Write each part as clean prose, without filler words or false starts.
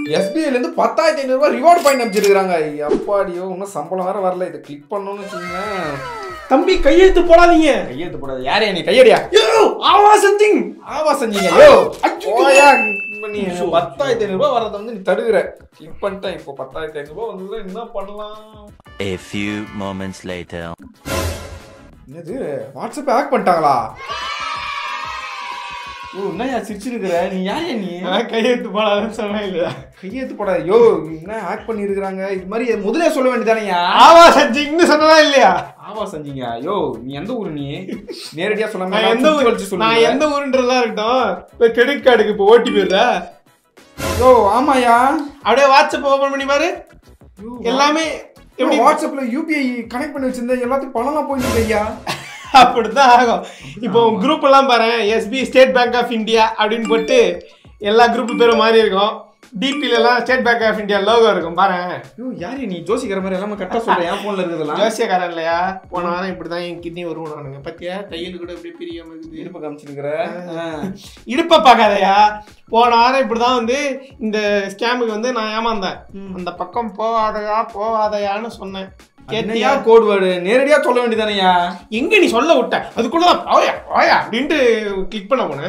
SBI ல இருந்து 10,500 ரூபாய் ரிவார்ட் பாயிண்ட் அனுப்பிச்சிருக்காங்க. அப்பாடியோ இன்னும் சம்பளம் வேற வரல. இதை கிளிக் பண்ணணும்னு வச்சுக்கோங்களேன். தம்பி கையெழுத்து போடாதீங்க. கையெழுத்து போடாது. யாரே நீ கையடியா? ஆவா செஞ்சீங்க. ஆவா செஞ்சீங்க. யோ ஓயா நீ 10,500 ரூபாய் வரத வந்து நீ தடுக்குற. கிளிக் பண்ணிட்டேன். இப்போ 10,500 ரூபாய் வந்ததுல என்ன பண்ணலாம்? A few moments later. என்னது வாட்ஸ்அப் ஹேக் பண்ணிட்டாங்களா? ஓ என்னயா சிரிச்சிருக்கிற? நீ யாரையா நீ? கையெழுத்து போடாதுன்னு சொன்னேன் இல்லையா? கையெழுத்து போடாது. யோ என்ன ஹேக் பண்ணிருக்காங்க? இது மாதிரி முதல்ல சொல்ல வேண்டியதானயா? ஆவா செஞ்சீங்கன்னு சொன்னதா இல்லையா? ஆவா செஞ்சீங்க. யோ நீ எந்த ஊரு? நீ நேரடியா சொல்லாம நான் எந்த ஊருன்றதா இருக்கட்டும். இப்போ கிரெடிட் கார்டுக்கு இப்போ ஓடிபி இல்ல. யோ ஆமாயா. அப்படியே வாட்ஸ்அப் ஓபன் பண்ணி பாரு. எல்லாமே எப்படி வாட்ஸ்அப்ல UPI கனெக்ட் பண்ணி வச்சிருந்தா எல்லாத்துக்கும் பணம்லாம் போயிட்டு ஐயா. அப்படிதான் ஆகும். இப்போ குரூப் எல்லாம் பாரு, SBI State Bank of India அப்படின்னு போட்டு எல்லா குரூப் பேரும் மாறி இருக்கும். டிபில எல்லாம் State Bank of India logo இருக்கும் பாரு. யாரு நீ ஜோசிக்கிற மாதிரி எல்லாமே கரெக்டா சொல்ற? என் போன்ல இருக்குதுலாம் ஜோசியக்காரன் இல்லையா? போன வாரம் இப்படிதான் என் கிட்னி வருவானுங்க. பத்தியா தையல் கூட எப்படி பிரியாம இருக்குது. இடுப்பு காமிச்சிருக்கிற. இடுப்ப பார்க்காதயா. போன வாரம் இப்படிதான் வந்து இந்த ஸ்கேமுக்கு வந்து நான் ஏமாந்தேன். அந்த பக்கம் போவாதையான்னு சொன்னேன். கேட்டியா? கோட் வேர்டு நேரடியா சொல்ல வேண்டியதானயா? எங்க நீ சொல்ல விட்ட? அதுக்குள்ளதான் போயா அப்படின்ட்டு கிளிக் பண்ண போனேன்.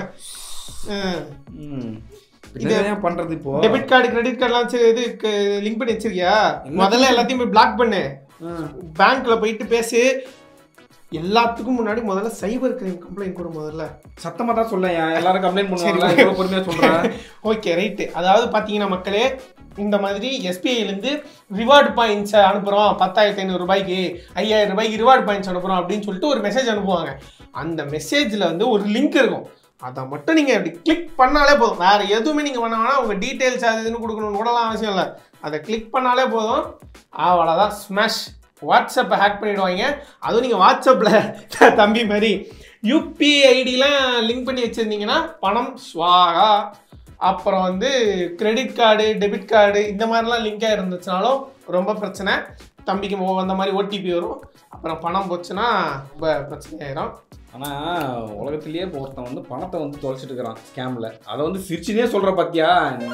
பண்றது இப்போ டெபிட் கார்டு கிரெடிட் கார்டுலாம் இது லிங்க் பண்ணி வச்சிருக்கியா? முதல்ல எல்லாத்தையும் போய் பிளாக் பண்ணு. பேங்க்ல போயிட்டு பேசு. எல்லாத்துக்கும் முன்னாடி முதல்ல சைபர் கிரைம் கம்ப்ளைண்ட் கொடு. முதல்ல சத்தமா தான் சொல்ல. எல்லாரும் கம்ப்ளைண்ட் பண்ணுவாங்க. பொறுமையா சொல்றேன். Okay right. அதாவது பாத்தீங்கன்னா மக்களே, இந்த மாதிரி SBIலேருந்து ரிவார்டு பாயிண்ட்ஸ் அனுப்புகிறோம். 10,500 ரூபாய்க்கு 5,000 ரூபாய்க்கு ரிவார்டு பாயிண்ட்ஸ் அனுப்புகிறோம் அப்படின்னு சொல்லிட்டு ஒரு மெசேஜ் அனுப்புவாங்க. அந்த மெசேஜில் வந்து ஒரு லிங்க் இருக்கும். அதை மட்டும் நீங்கள் அப்படி கிளிக் பண்ணாலே போதும். வேறு எதுவுமே நீங்கள் பண்ண வேணாம். உங்கள் டீட்டெயில்ஸ் அது இதுன்னு கொடுக்கணும்னு கூடலாம் அவசியம் இல்லை. அதை கிளிக் பண்ணாலே போதும். அவ்வளோதான், ஸ்மாஷ். வாட்ஸ்அப்பை ஹேக் பண்ணிவிடுவாங்க. அதுவும் நீங்கள் வாட்ஸ்அப்பில் தம்பி மாதிரி UPI ஐடிலாம் லிங்க் பண்ணி வச்சுருந்தீங்கன்னா பணம் ஸ்வாகா. அப்புறம் வந்து கிரெடிட் கார்டு டெபிட் கார்டு இந்த மாதிரிலாம் லிங்காக இருந்துச்சுனாலும் ரொம்ப பிரச்சனை. தம்பிக்கு அந்த மாதிரி OTP வரும். அப்புறம் பணம் போச்சுன்னா ரொம்ப பிரச்சனையாயிரும். ஆனால் உலகத்திலேயே ஒருத்தன் வந்து பணத்தை வந்து தொலைச்சிட்டு இருக்கிறான் ஸ்கேமில். அதை வந்து சிரிச்சுனே சொல்கிற பார்த்தியா? நீ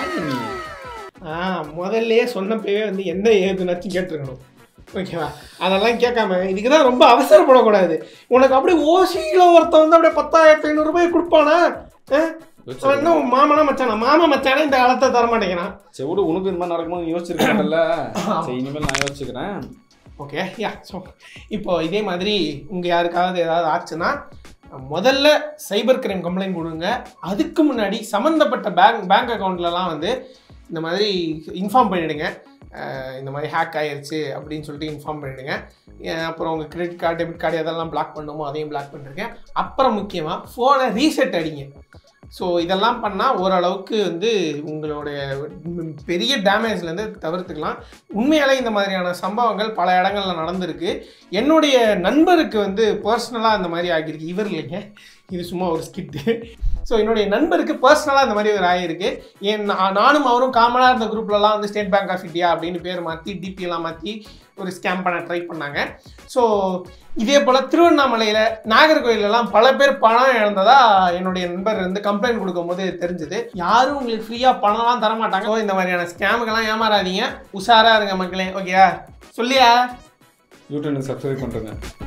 முதல்லையே சொன்னப்பவே வந்து என்ன ஏதுனாச்சும் கேட்டுருக்கணும். ஓகேவா? அதெல்லாம் கேட்காம இதுக்கு தான் ரொம்ப அவசரப்படக்கூடாது. உனக்கு அப்படியே ஓசியில் ஒருத்தன் வந்து அப்படியே 10,500 ரூபாய் கொடுப்பானா? இன்னும் மாமனா மச்சானா இந்த காலத்தை தர மாட்டேங்கிறான். சரி விடு, உனக்கு இந்த மாதிரி நடக்கும்போது யோசிச்சிருக்கேன்ல. சரி இனிமேல் நான் யோசிச்சுக்கிறேன். Okay yeah. ஸோ இப்போ இதே மாதிரி உங்கள் யாருக்காவது ஏதாவது ஆச்சுன்னா முதல்ல சைபர் கிரைம் கம்ப்ளைண்ட் கொடுங்க. அதுக்கு முன்னாடி சம்மந்தப்பட்ட பேங்க் அக்கௌண்ட்லலாம் வந்து இந்த மாதிரி இன்ஃபார்ம் பண்ணிவிடுங்க. இந்த மாதிரி ஹேக் ஆகிடுச்சு அப்படின்னு சொல்லிட்டு இன்ஃபார்ம் பண்ணிவிடுங்க. அப்புறம் உங்கள் கிரெடிட் கார்டு டெபிட் கார்டு எதெல்லாம் பிளாக் பண்ணணுமோ அதையும் பிளாக் பண்ணிருக்கேன். அப்புறம் முக்கியமாக ஃபோனை ரீசெட் அடிங்க. ஸோ இதெல்லாம் பண்ணால் ஓரளவுக்கு வந்து உங்களுடைய பெரிய டேமேஜ்லேருந்து தவிர்த்துக்கலாம். உண்மையாலே இந்த மாதிரியான சம்பவங்கள் பல இடங்களில் நடந்திருக்கு. என்னுடைய நண்பருக்கு வந்து பர்சனலாக இந்த மாதிரி ஆகியிருக்கு. இவர் இல்லைங்க, இது சும்மா ஒரு ஸ்கிட்டு. ஸோ என்னுடைய நண்பருக்கு பர்சனலாக இந்த மாதிரி ஒரு ஆகிருக்கு. நானும் அவரும் காமனாக இருந்த குரூப்லலாம் வந்து ஸ்டேட் பேங்க் ஆஃப் இந்தியா அப்படின்னு பேர் மாற்றி டிபியெல்லாம் மாற்றி ஒரு ஸ்கேம் பண்ண ட்ரை பண்ணாங்க. ஸோ இதே போல் திருவண்ணாமலையில் நாகர்கோயிலெல்லாம் பல பேர் பணம் இழந்ததாக என்னுடைய நண்பர் வந்து கம்ப்ளைண்ட் கொடுக்கும்போது தெரிஞ்சுது. யாரும் உங்களுக்கு ஃப்ரீயாக பணம்லாம் தரமாட்டாங்க. ஸோ இந்த மாதிரியான ஸ்கேமுக்கெல்லாம் ஏமாறாதீங்க. உஷாராக இருங்க மக்களே. ஓகேயா? சொல்லியா? யூடியூப் சப்ஸ்கிரைப் பண்ணுறேங்க.